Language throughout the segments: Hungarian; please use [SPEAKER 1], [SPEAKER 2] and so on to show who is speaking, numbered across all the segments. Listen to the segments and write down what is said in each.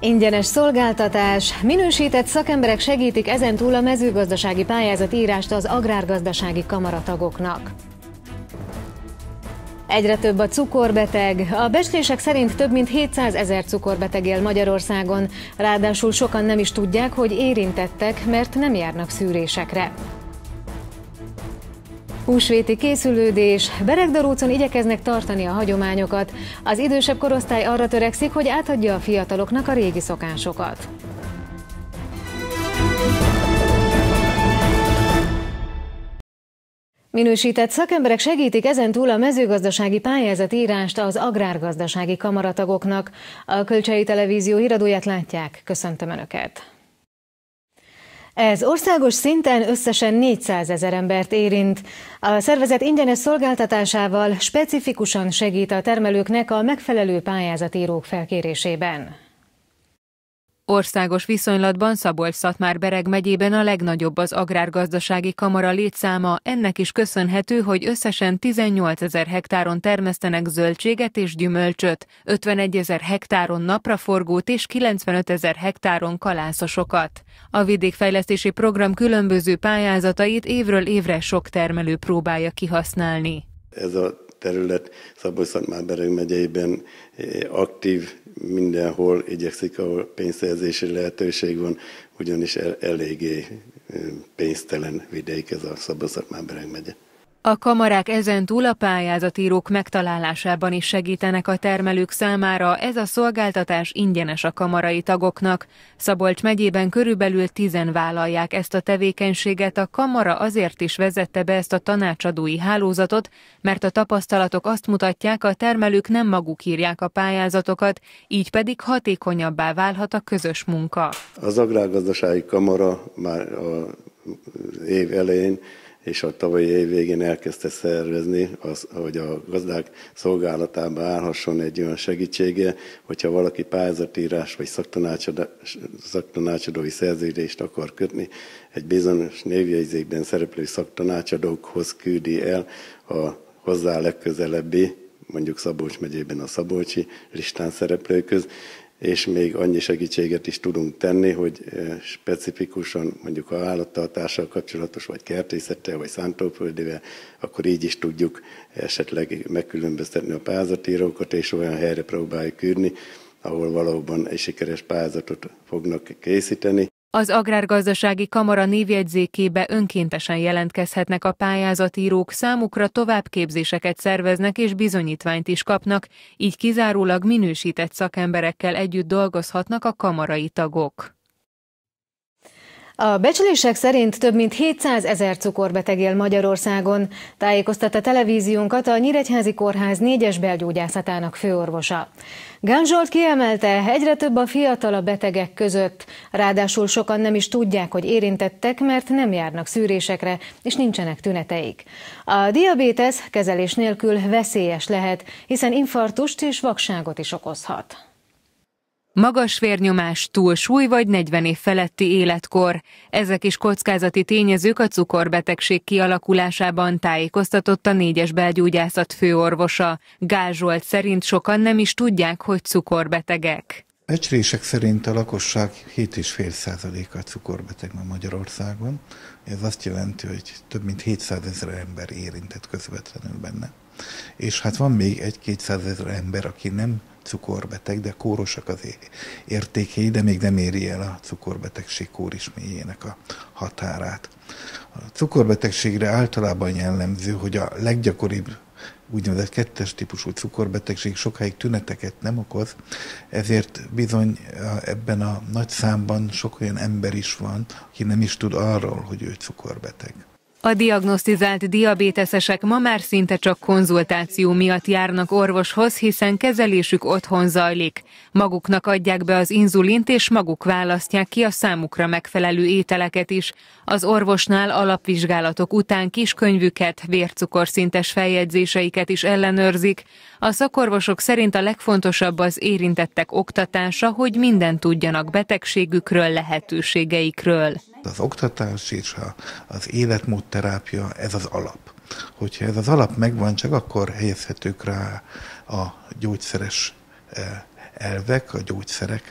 [SPEAKER 1] Ingyenes szolgáltatás, minősített szakemberek segítik ezentúl a mezőgazdasági pályázatírást az agrárgazdasági kamaratagoknak. Egyre több a cukorbeteg. A becslések szerint több mint 700 000 cukorbeteg él Magyarországon, ráadásul sokan nem is tudják, hogy érintettek, mert nem járnak szűrésekre. Húsvéti készülődés. Beregdarócon igyekeznek tartani a hagyományokat. Az idősebb korosztály arra törekszik, hogy átadja a fiataloknak a régi szokásokat. Minősített szakemberek segítik ezentúl a mezőgazdasági pályázatírást az agrárgazdasági kamaratagoknak. A Kölcsei Televízió híradóját látják. Köszöntöm Önöket! Ez országos szinten összesen 400 000 embert érint. A szervezet ingyenes szolgáltatásával specifikusan segít a termelőknek a megfelelő pályázatírók felkérésében.
[SPEAKER 2] Országos viszonylatban Szabolcs-Szatmár-Bereg megyében a legnagyobb az agrárgazdasági kamara létszáma, ennek is köszönhető, hogy összesen 18 000 hektáron termesztenek zöldséget és gyümölcsöt, 51 000 hektáron napraforgót és 95 000 hektáron kalászosokat. A vidékfejlesztési program különböző pályázatait évről évre sok termelő próbálja kihasználni.
[SPEAKER 3] Ez a terület Szabolcs-Szatmár-Bereg megyeiben aktív, mindenhol igyekszik, ahol pénzszerzési lehetőség van, ugyanis eléggé pénztelen vidék ez a Szabolcs-Szatmár-Bereg megye.
[SPEAKER 2] A kamarák ezentúl a pályázatírók megtalálásában is segítenek a termelők számára, ez a szolgáltatás ingyenes a kamarai tagoknak. Szabolcs megyében körülbelül 10 vállalják ezt a tevékenységet, a kamara azért is vezette be ezt a tanácsadói hálózatot, mert a tapasztalatok azt mutatják, a termelők nem maguk írják a pályázatokat, így pedig hatékonyabbá válhat a közös munka.
[SPEAKER 3] Az agrárgazdasági kamara már az év elején és a tavalyi év végén elkezdte szervezni, hogy a gazdák szolgálatába állhasson egy olyan segítsége, hogyha valaki pályázatírás vagy szaktanácsadói szerződést akar kötni, egy bizonyos névjegyzékben szereplő szaktanácsadókhoz küldi el a hozzá legközelebbi, mondjuk Szabolcs megyében a szabolcsi listán szereplőköz, és még annyi segítséget is tudunk tenni, hogy specifikusan mondjuk a állattartással kapcsolatos, vagy kertészettel, vagy szántóföldével, akkor így is tudjuk esetleg megkülönböztetni a pályázatírókat, és olyan helyre próbáljuk küldni, ahol valóban egy sikeres pályázatot fognak készíteni.
[SPEAKER 2] Az agrárgazdasági kamara névjegyzékébe önkéntesen jelentkezhetnek a pályázatírók, számukra továbbképzéseket szerveznek és bizonyítványt is kapnak, így kizárólag minősített szakemberekkel együtt dolgozhatnak a kamarai tagok.
[SPEAKER 1] A becslések szerint több mint 700 000 cukorbeteg él Magyarországon, tájékoztatta televíziónkat a Nyíregyházi Kórház 4-es belgyógyászatának főorvosa. Gán Zsolt kiemelte, egyre több a fiatal a betegek között, ráadásul sokan nem is tudják, hogy érintettek, mert nem járnak szűrésekre, és nincsenek tüneteik. A diabétesz kezelés nélkül veszélyes lehet, hiszen infarktust és vakságot is okozhat.
[SPEAKER 2] Magas vérnyomás, túlsúly vagy 40 év feletti életkor. Ezek is kockázati tényezők a cukorbetegség kialakulásában, tájékoztatott a 4-es belgyógyászat főorvosa. Gál Zsolt szerint sokan nem is tudják, hogy cukorbetegek.
[SPEAKER 4] Becslések szerint a lakosság 7,5%-a cukorbeteg ma Magyarországon. Ez azt jelenti, hogy több mint 700 000 ember érintett közvetlenül benne. És hát van még 1-200 000 ember, aki nem cukorbeteg, de kórosak az értékei, de még nem éri el a cukorbetegség kórismélyének a határát. A cukorbetegségre általában jellemző, hogy a leggyakoribb úgynevezett 2-es típusú cukorbetegség sokáig tüneteket nem okoz, ezért bizony ebben a nagy számban sok olyan ember is van, aki nem is tud arról, hogy ő cukorbeteg.
[SPEAKER 2] A diagnosztizált diabéteszesek ma már szinte csak konzultáció miatt járnak orvoshoz, hiszen kezelésük otthon zajlik. Maguknak adják be az inzulint, és maguk választják ki a számukra megfelelő ételeket is. Az orvosnál alapvizsgálatok után kiskönyvüket, vércukorszintes feljegyzéseiket is ellenőrzik. A szakorvosok szerint a legfontosabb az érintettek oktatása, hogy mindent tudjanak betegségükről, lehetőségeikről.
[SPEAKER 4] Az oktatás és az életmódterápia, ez az alap. Hogyha ez az alap megvan, csak akkor helyezhetők rá a gyógyszeres elvek, a gyógyszerek,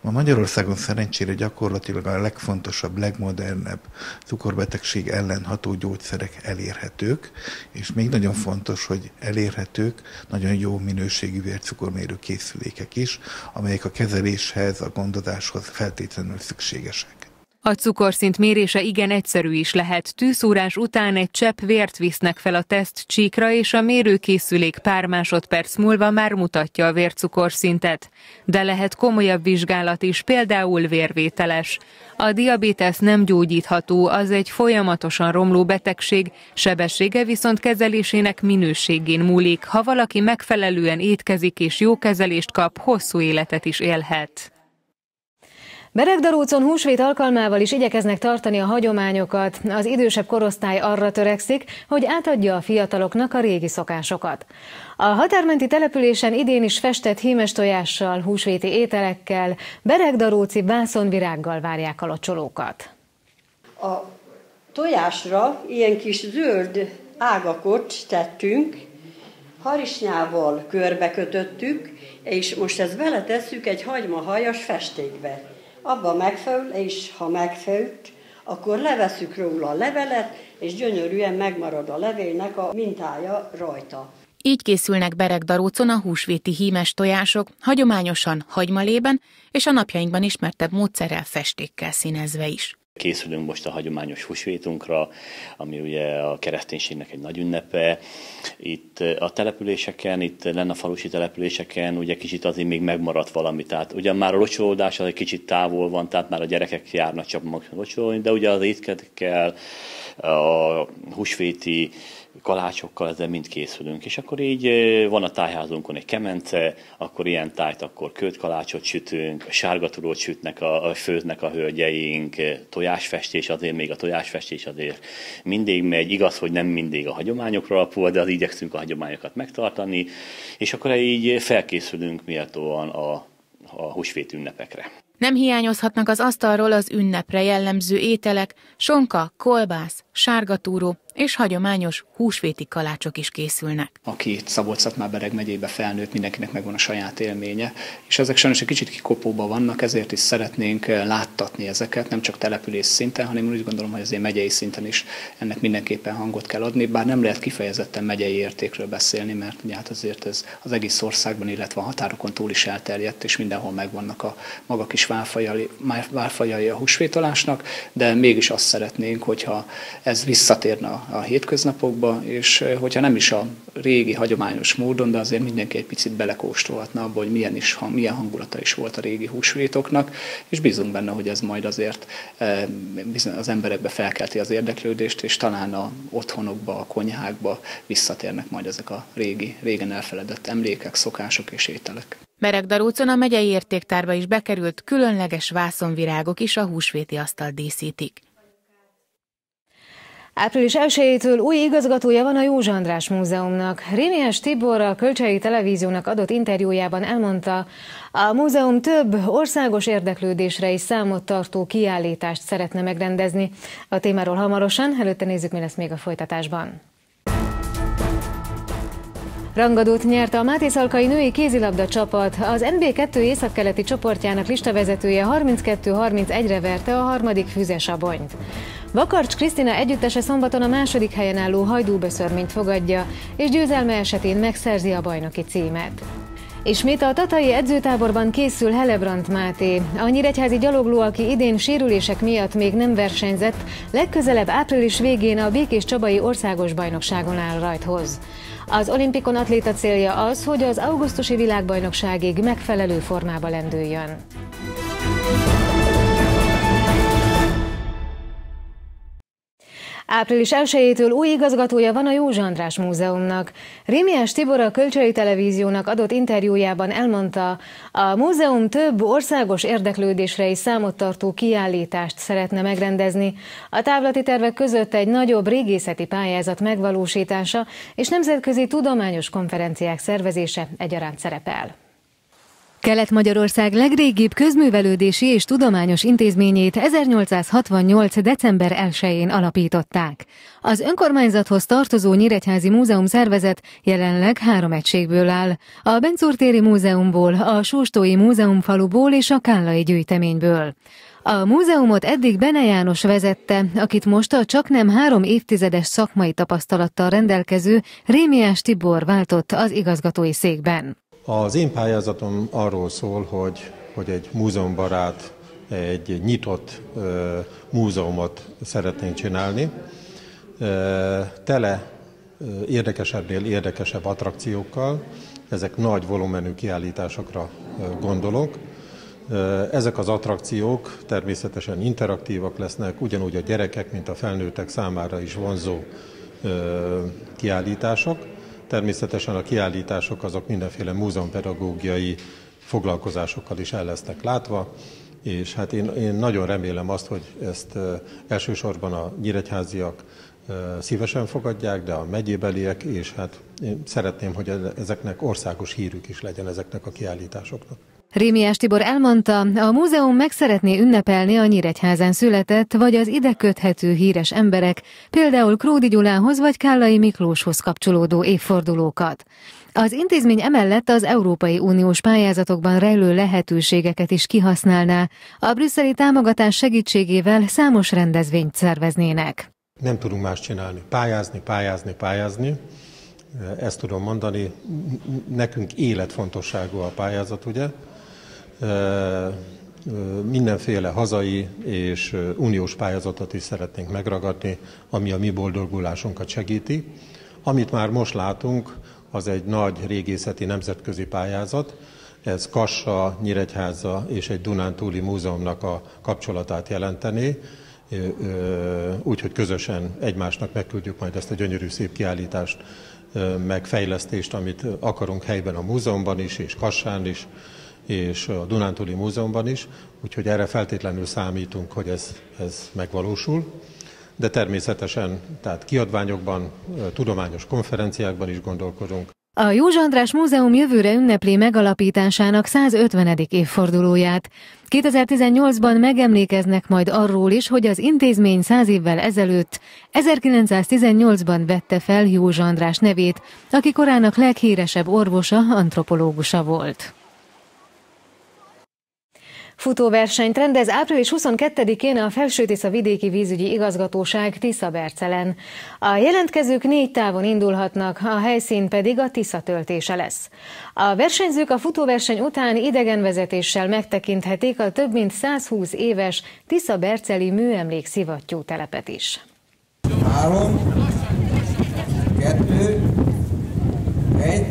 [SPEAKER 4] Ma Magyarországon szerencsére gyakorlatilag a legfontosabb, legmodernebb cukorbetegség ellen ható gyógyszerek elérhetők, és még nagyon fontos, hogy elérhetők nagyon jó minőségű vércukormérő készülékek is, amelyek a kezeléshez, a gondozáshoz feltétlenül szükségesek.
[SPEAKER 2] A cukorszint mérése igen egyszerű is lehet. Tűszúrás után egy csepp vért visznek fel a tesztcsíkra, és a mérőkészülék pár másodperc múlva már mutatja a vércukorszintet. De lehet komolyabb vizsgálat is, például vérvételes. A diabétesz nem gyógyítható, az egy folyamatosan romló betegség, sebessége viszont kezelésének minőségén múlik. Ha valaki megfelelően étkezik és jó kezelést kap, hosszú életet is élhet.
[SPEAKER 1] Beregdarócon húsvét alkalmával is igyekeznek tartani a hagyományokat. Az idősebb korosztály arra törekszik, hogy átadja a fiataloknak a régi szokásokat. A határmenti településen idén is festett hímes tojással, húsvéti ételekkel, beregdaróci vászonvirággal várják a locsolókat.
[SPEAKER 5] A tojásra ilyen kis zöld ágakot tettünk, harisnyával körbekötöttük, és most ezt beletesszük egy hagymahajas festékbe. Abba megfől, és ha megfőtt, akkor levesszük róla a levelet, és gyönyörűen megmarad a levélnek a mintája rajta.
[SPEAKER 6] Így készülnek Beregdarócon a húsvéti hímes tojások, hagyományosan hagymalében, és a napjainkban ismertebb módszerrel, festékkel színezve is.
[SPEAKER 7] Készülünk most a hagyományos húsvétunkra, ami ugye a kereszténységnek egy nagy ünnepe. Itt a településeken, itt lenne a falusi településeken, ugye kicsit azért még megmaradt valami. Tehát ugyan már a locsolódás az egy kicsit távol van, tehát már a gyerekek járnak csak maguk locsolni, de ugye az étkezékkel, a húsvéti kalácsokkal ezzel mind készülünk. És akkor így van a tájházunkon egy kemence, akkor ilyen tájt, akkor kötkalácsot sütünk, sárgaturót sütnek, főznek a hölgyeink, tojásfestés, azért még a tojásfestés azért mindig megy. Igaz, hogy nem mindig a hagyományokra alapul, de az igyekszünk a hagyományokat megtartani, és akkor így felkészülünk méltóan a húsvét ünnepekre.
[SPEAKER 6] Nem hiányozhatnak az asztalról az ünnepre jellemző ételek, sonka, kolbász, sárgatúró és hagyományos húsvéti kalácsok is készülnek.
[SPEAKER 8] Aki Szabolcs-Szatmár-Bereg megyébe felnőtt, mindenkinek megvan a saját élménye, és ezek sajnos egy kicsit kikopóban vannak, ezért is szeretnénk láttatni ezeket, nem csak település szinten, hanem úgy gondolom, hogy azért megyei szinten is ennek mindenképpen hangot kell adni, bár nem lehet kifejezetten megyei értékről beszélni, mert ugye hát azért ez az egész országban, illetve a határokon túl is elterjedt, és mindenhol megvannak a maga kis válfajai a húsvétolásnak, de mégis azt szeretnénk, hogyha ez visszatérne a hétköznapokba, és hogyha nem is a régi, hagyományos módon, de azért mindenki egy picit belekóstolhatna abba, hogy milyen hangulata is volt a régi húsvétoknak, és bízunk benne, hogy ez majd azért az emberekbe felkelti az érdeklődést, és talán a otthonokba, a konyhákba visszatérnek majd ezek a régen elfeledett emlékek, szokások és ételek.
[SPEAKER 6] Beregdarócon a megyei értéktárba is bekerült különleges vászonvirágok is a húsvéti asztalt díszítik.
[SPEAKER 1] Április 1-től új igazgatója van a Józsa András Múzeumnak. Rémiás Tibor a Kölcsei Televíziónak adott interjújában elmondta, a múzeum több országos érdeklődésre is számot tartó kiállítást szeretne megrendezni. A témáról hamarosan, előtte nézzük, mi lesz még a folytatásban. Rangadót nyert a Mátészalkai női kézilabda csapat. Az NB2 északkeleti csoportjának listavezetője 32-31-re verte a harmadik Füzesabonyt. Vakarcs Krisztina együttese szombaton a második helyen álló Hajdúböszörményt fogadja, és győzelme esetén megszerzi a bajnoki címet. Ismét a tatai edzőtáborban készül Helebrant Máté. A nyíregyházi gyalogló, aki idén sérülések miatt még nem versenyzett, legközelebb április végén a Békés-Csabai országos bajnokságon áll rajthoz. Az olimpikon atléta célja az, hogy az augusztusi világbajnokságig megfelelő formába lendüljön. Április 1-től új igazgatója van a Józsa András Múzeumnak. Rémiás Tibor a Kölcsei Televíziónak adott interjújában elmondta, a múzeum több országos érdeklődésre is számot tartó kiállítást szeretne megrendezni. A távlati tervek között egy nagyobb régészeti pályázat megvalósítása és nemzetközi tudományos konferenciák szervezése egyaránt szerepel. Kelet-Magyarország legrégibb közművelődési és tudományos intézményét 1868. december 1-én alapították. Az önkormányzathoz tartozó Nyíregyházi Múzeum szervezet jelenleg 3 egységből áll. A Benczúr téri múzeumból, a Sóstói múzeumfaluból és a Kállai gyűjteményből. A múzeumot eddig Bene János vezette, akit most a csaknem 3 évtizedes szakmai tapasztalattal rendelkező Rémiás Tibor váltott az igazgatói székben.
[SPEAKER 9] Az én pályázatom arról szól, hogy egy múzeumbarát, egy nyitott múzeumot szeretnénk csinálni. Tele érdekesebbnél érdekesebb attrakciókkal, ezek nagy volumenű kiállításokra gondolok. Ezek az attrakciók természetesen interaktívak lesznek, ugyanúgy a gyerekek, mint a felnőttek számára is vonzó kiállítások. Természetesen a kiállítások azok mindenféle múzeumpedagógiai foglalkozásokkal is el lesznek látva, és hát én nagyon remélem azt, hogy ezt elsősorban a nyíregyháziak szívesen fogadják, de a megyébeliek, és hát én szeretném, hogy ezeknek országos hírük is legyen ezeknek a kiállításoknak.
[SPEAKER 1] Rémiás Tibor elmondta, a múzeum meg szeretné ünnepelni a Nyíregyházán született, vagy az ide köthető híres emberek, például Kródi Gyulához vagy Kállai Miklóshoz kapcsolódó évfordulókat. Az intézmény emellett az Európai Uniós pályázatokban rejlő lehetőségeket is kihasználná, a brüsszeli támogatás segítségével számos rendezvényt szerveznének.
[SPEAKER 9] Nem tudunk más csinálni, pályázni. Ezt tudom mondani, nekünk életfontosságú a pályázat, ugye? Mindenféle hazai és uniós pályázatot is szeretnénk megragadni, ami a mi boldogulásunkat segíti. Amit már most látunk, az egy nagy régészeti nemzetközi pályázat. Ez Kassa, Nyíregyháza és egy Dunántúli múzeumnak a kapcsolatát jelentené. Úgyhogy közösen egymásnak megküldjük majd ezt a gyönyörű szép kiállítást, meg fejlesztést, amit akarunk helyben a múzeumban is, és Kassán is, és a Dunántúli Múzeumban is, úgyhogy erre feltétlenül számítunk, hogy ez megvalósul. De természetesen, tehát kiadványokban, tudományos konferenciákban is gondolkodunk.
[SPEAKER 1] A József András Múzeum jövőre ünnepli megalapításának 150. évfordulóját. 2018-ban megemlékeznek majd arról is, hogy az intézmény 100 évvel ezelőtt, 1918-ban vette fel József András nevét, aki korának leghíresebb orvosa, antropológusa volt. Futóversenyt rendez április 22-én a Felső-Tisza Vidéki Vízügyi Igazgatóság Tiszabercelen. A jelentkezők 4 távon indulhatnak, a helyszín pedig a Tisza töltése lesz. A versenyzők a futóverseny után idegenvezetéssel megtekinthetik a több mint 120 éves tiszaberceli műemlék szivattyú telepet is.
[SPEAKER 10] 3, 2, 1...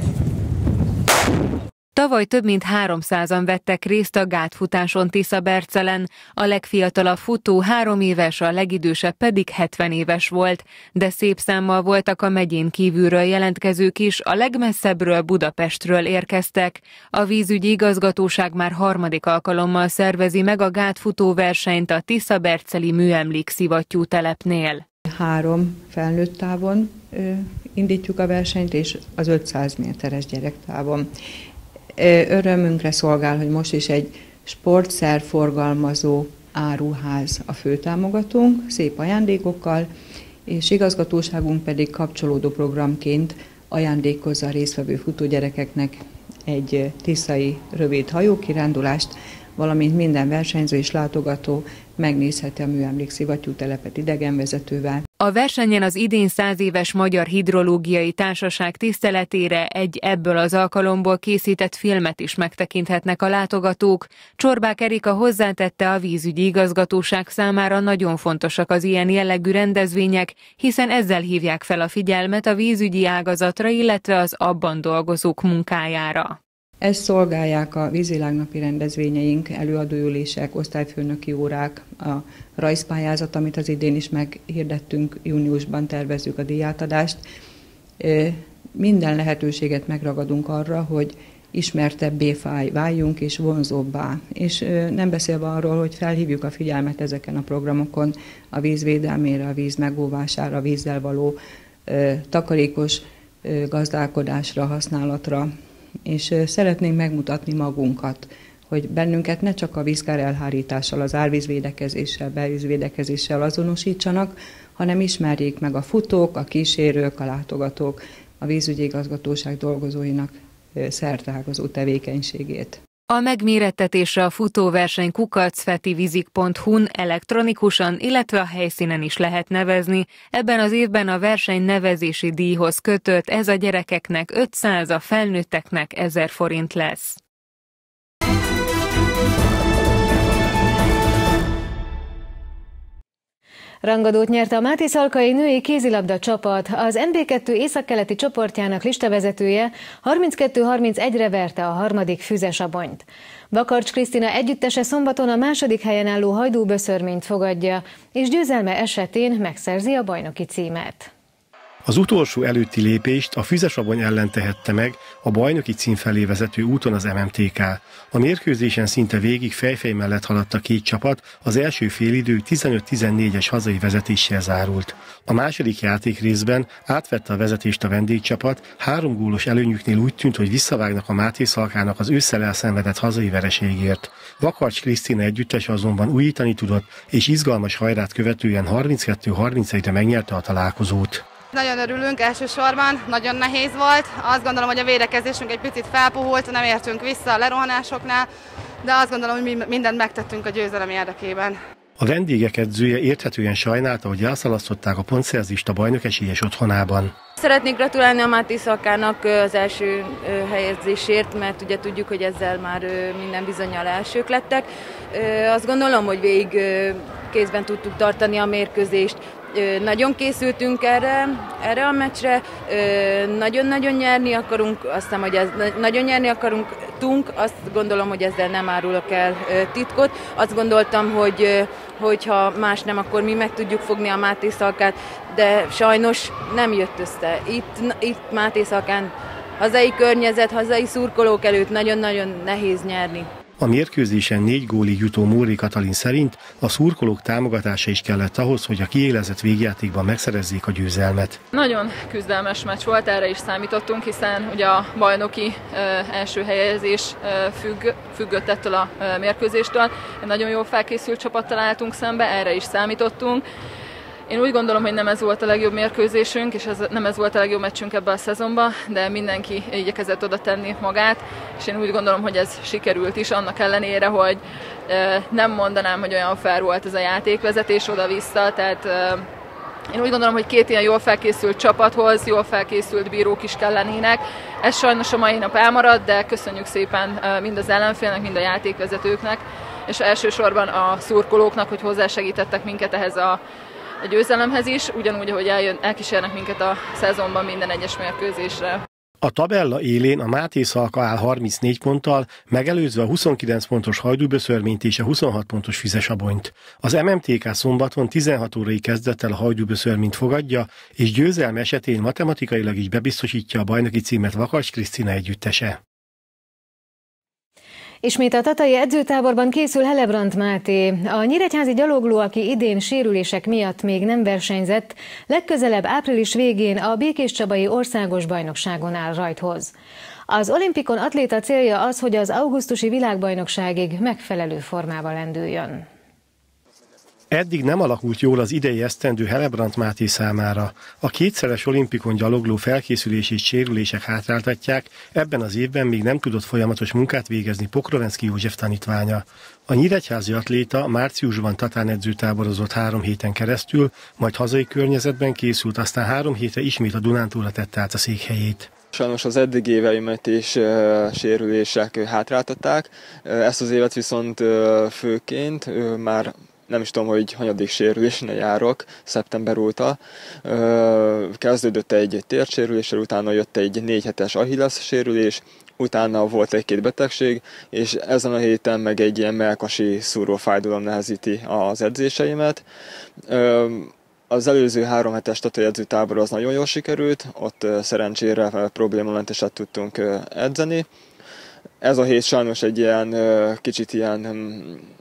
[SPEAKER 2] Tavaly több mint 300-an vettek részt a gátfutáson Tiszabercelen. A legfiatalabb futó 3 éves, a legidősebb pedig 70 éves volt, de szép számmal voltak a megyén kívülről jelentkezők is, a legmesszebbről, Budapestről érkeztek. A vízügyi igazgatóság már 3. alkalommal szervezi meg a gátfutóversenyt a tiszaberceli műemlék szivattyú telepnél.
[SPEAKER 11] 3 felnőtt távon indítjuk a versenyt, és az 500 méteres gyerektávon. Örömünkre szolgál, hogy most is egy sportszerforgalmazó áruház a főtámogatónk, szép ajándékokkal, és igazgatóságunk pedig kapcsolódó programként ajándékozza a résztvevő futógyerekeknek egy tiszai rövid hajókirándulást, valamint minden versenyző és látogató megnézheti a műemlék szivattyú telepet idegenvezetővel.
[SPEAKER 2] A versenyen az idén 100 éves Magyar Hidrológiai Társaság tiszteletére egy ebből az alkalomból készített filmet is megtekinthetnek a látogatók. Csorbák Erika hozzátette, a vízügyi igazgatóság számára nagyon fontosak az ilyen jellegű rendezvények, hiszen ezzel hívják fel a figyelmet a vízügyi ágazatra, illetve az abban dolgozók munkájára.
[SPEAKER 11] Ezt szolgálják a vízvilágnapi rendezvényeink, előadóülések, osztályfőnöki órák, a rajzpályázat, amit az idén is meghirdettünk, júniusban tervezzük a díjátadást. Minden lehetőséget megragadunk arra, hogy ismertebbé váljunk és vonzóbbá. És nem beszélve arról, hogy felhívjuk a figyelmet ezeken a programokon a víz védelmére, a víz megóvására, a vízzel való takarékos gazdálkodásra, használatra, és szeretnénk megmutatni magunkat, hogy bennünket ne csak a vízkár elhárítással, az árvízvédekezéssel, belvízvédekezéssel azonosítsanak, hanem ismerjék meg a futók, a kísérők, a látogatók, a vízügyi igazgatóság dolgozóinak szerteágazó tevékenységét.
[SPEAKER 2] A megmérettetésre a futóverseny kukacfetivizik.hu-n elektronikusan, illetve a helyszínen is lehet nevezni. Ebben az évben a verseny nevezési díjhoz kötött, ez a gyerekeknek 500, a felnőtteknek 1000 forint lesz.
[SPEAKER 1] Rangadót nyerte a Mátészalkai női kézilabda csapat. Az NB2 északkeleti csoportjának listavezetője 32-31-re verte a harmadik Füzesabonyt. Bakarcs Krisztina együttese szombaton a második helyen álló Hajdú-Böszörményt fogadja, és győzelme esetén megszerzi a bajnoki címet.
[SPEAKER 12] Az utolsó előtti lépést a Füzesabony ellen tehette meg a bajnoki cím felé vezető úton az MMTK. A mérkőzésen szinte végig fejfej mellett haladt a két csapat, az első félidő 15-14-es hazai vezetéssel zárult. A második játékrészben átvette a vezetést a vendégcsapat, 3 gólos előnyüknél úgy tűnt, hogy visszavágnak a Mátészalkának az ősszel elszenvedett hazai vereségért. Vakarcs Krisztina együttese azonban újítani tudott, és izgalmas hajrát követően 32-31-re megnyerte a találkozót.
[SPEAKER 13] Nagyon örülünk elsősorban, nagyon nehéz volt. Azt gondolom, hogy a védekezésünk egy picit felpuhult, nem értünk vissza a lerohanásoknál, de azt gondolom, hogy mindent megtettünk a győzelem érdekében.
[SPEAKER 12] A vendégek edzője érthetően sajnálta, hogy elszalasztották a pontszerzést a bajnok esélyes otthonában.
[SPEAKER 14] Szeretnék gratulálni a Mátészalkának az első helyezésért, mert ugye tudjuk, hogy ezzel már minden bizonnyal elsők lettek. Azt gondolom, hogy végig kézben tudtuk tartani a mérkőzést. Nagyon készültünk erre a meccsre, nagyon-nagyon nyerni akarunk, aztán, hogy nagyon nyerni akarunk, azt gondolom, hogy ezzel nem árulok el titkot. Azt gondoltam, hogy ha más nem, akkor mi meg tudjuk fogni a Mátészalkát, de sajnos nem jött össze. Itt Mátészalkán hazai környezet, hazai szurkolók előtt nagyon-nagyon nehéz nyerni.
[SPEAKER 12] A mérkőzésen 4 gólig jutó Móri Katalin szerint a szurkolók támogatása is kellett ahhoz, hogy a kiélezett végjátékban megszerezzék a győzelmet.
[SPEAKER 15] Nagyon küzdelmes meccs volt, erre is számítottunk, hiszen ugye a bajnoki első helyezés függött ettől a mérkőzéstől. Egy nagyon jól felkészült csapattal álltunk szembe, erre is számítottunk. Én úgy gondolom, hogy nem ez volt a legjobb mérkőzésünk, és nem ez volt a legjobb meccsünk ebben a szezonban, de mindenki igyekezett oda tenni magát, és én úgy gondolom, hogy ez sikerült is, annak ellenére, hogy nem mondanám, hogy olyan fair volt ez a játékvezetés oda-vissza, tehát én úgy gondolom, hogy két ilyen jól felkészült csapathoz, jól felkészült bírók is kellenének. Ez sajnos a mai nap elmaradt, de köszönjük szépen mind az ellenfélnek, mind a játékvezetőknek, és elsősorban a szurkolóknak, hogy hozzásegítettek minket ehhez a győzelemhez is, ugyanúgy, ahogy elkísérnek minket a szezonban minden egyes mérkőzésre.
[SPEAKER 12] A tabella élén a Mátészalka áll 34 ponttal, megelőzve a 29 pontos Hajdú-Böszörményt és a 26 pontos Füzesabonyt. Az MMTK szombaton 16 órai kezdettel a Hajdú-Böszörményt fogadja, és győzelme esetén matematikailag is bebiztosítja a bajnoki címet Vakarcs Krisztina együttese.
[SPEAKER 1] Ismét a tatai edzőtáborban készül Helebrant Máté. A nyíregyházi gyalogló, aki idén sérülések miatt még nem versenyzett, legközelebb április végén a Békéscsabai országos bajnokságon áll rajthoz. Az olimpikon atléta célja az, hogy az augusztusi világbajnokságig megfelelő formában lendüljön.
[SPEAKER 12] Eddig nem alakult jól az idei esztendő Helebrant Máté számára. A kétszeres olimpikon gyalogló felkészülés és sérülések hátráltatják, ebben az évben még nem tudott folyamatos munkát végezni Pokrovenszky József tanítványa. A nyíregyházi atléta márciusban Tatán edzőtáborozott 3 héten keresztül, majd hazai környezetben készült, aztán 3 hétre ismét a Dunántúlra tette át a székhelyét.
[SPEAKER 16] Sajnos az eddig éveimet és sérülések hátráltatták, ezt az évet viszont főként már nem is tudom, hogy hanyadik sérülésen járok, szeptember óta. Kezdődött egy térsérüléssel, utána jött egy 4 hetes Achilles sérülés, utána volt egy-két betegség, és ezen a héten meg egy ilyen mellkasi szúrófájdalom nehezíti az edzéseimet. Az előző 3 hetes tatai edzőtábor az nagyon jól sikerült, ott szerencsére problémamentesen tudtunk edzeni. Ez a hét sajnos egy ilyen kicsit ilyen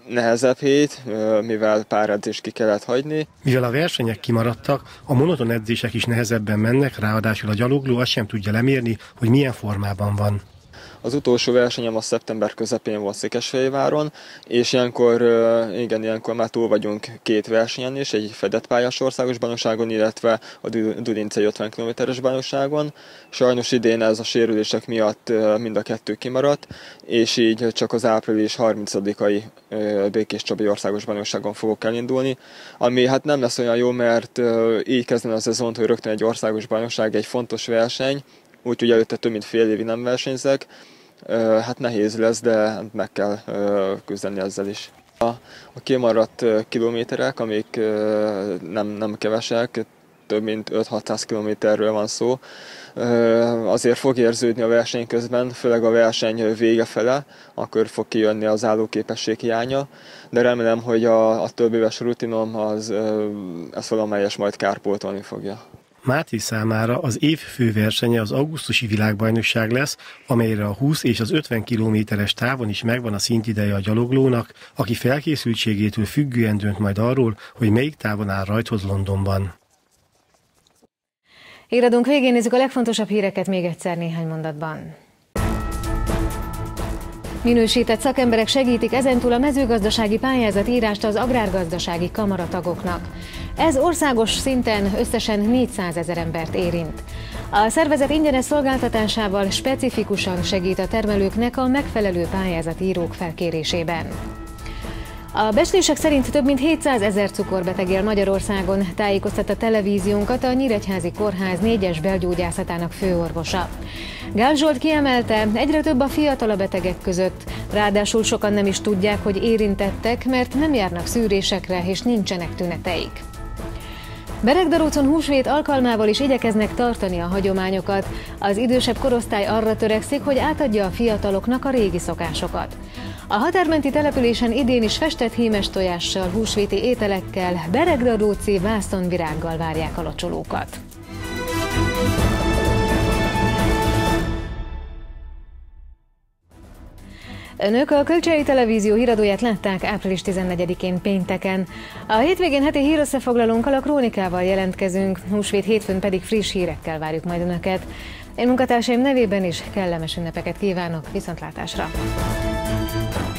[SPEAKER 16] nehezebb hét, mivel pár edzést ki kellett hagyni.
[SPEAKER 12] Mivel a versenyek kimaradtak, a monoton edzések is nehezebben mennek, ráadásul a gyalogló azt sem tudja lemérni, hogy milyen formában van.
[SPEAKER 16] Az utolsó versenyem a szeptember közepén volt Székesfehérváron, és ilyenkor már túl vagyunk 2 versenyen is, egy fedett pályás országos bajnokságon, illetve a Dudincei 50 km-es bajnokságon. Sajnos idén ez a sérülések miatt mind a 2 kimaradt, és így csak az április 30-ai Békés Csabai országos bajnokságon fogok elindulni, ami hát nem lesz olyan jó, mert így kezdeni a szezont, hogy rögtön egy országos bajnokság, egy fontos verseny, úgyhogy előtte több mint fél évig nem versenyzek. Hát nehéz lesz, de meg kell küzdeni ezzel is. A kimaradt kilométerek, amik nem kevesek, több mint 5-600 kilométerről van szó, azért fog érződni a verseny közben, főleg a verseny vége fele, akkor fog kijönni az állóképesség hiánya, de remélem, hogy a több éves rutinom ezt valamelyes majd kárpótolni fogja.
[SPEAKER 12] Máté számára az év főversenye az augusztusi világbajnokság lesz, amelyre a 20 és az 50 kilométeres távon is megvan a szintideje a gyaloglónak, aki felkészültségétől függően dönt majd arról, hogy melyik távon áll rajthoz Londonban.
[SPEAKER 1] Híradónk végén nézzük a legfontosabb híreket még egyszer néhány mondatban. Minősített szakemberek segítik ezentúl a mezőgazdasági pályázatírást az agrárgazdasági kamaratagoknak. Ez országos szinten összesen 400 000 embert érint. A szervezet ingyenes szolgáltatásával specifikusan segít a termelőknek a megfelelő pályázatírók felkérésében. A becslések szerint több mint 700 000 cukorbeteg él Magyarországon, tájékoztatta televíziónkat a Nyíregyházi Kórház 4-es belgyógyászatának főorvosa. Gál Zsolt kiemelte, egyre több a fiatal a betegek között, ráadásul sokan nem is tudják, hogy érintettek, mert nem járnak szűrésekre és nincsenek tüneteik. Beregdarócon húsvét alkalmával is igyekeznek tartani a hagyományokat. Az idősebb korosztály arra törekszik, hogy átadja a fiataloknak a régi szokásokat. A határmenti településen idén is festett hímes tojással, húsvéti ételekkel, beregdaróci vászonvirággal várják a locsolókat. Önök a Kölcsei Televízió híradóját látták április 14-én pénteken. A hétvégén heti hírösszefoglalónkkal, a Krónikával jelentkezünk, húsvét hétfőn pedig friss hírekkel várjuk majd Önöket. Én munkatársaim nevében is kellemes ünnepeket kívánok, viszontlátásra!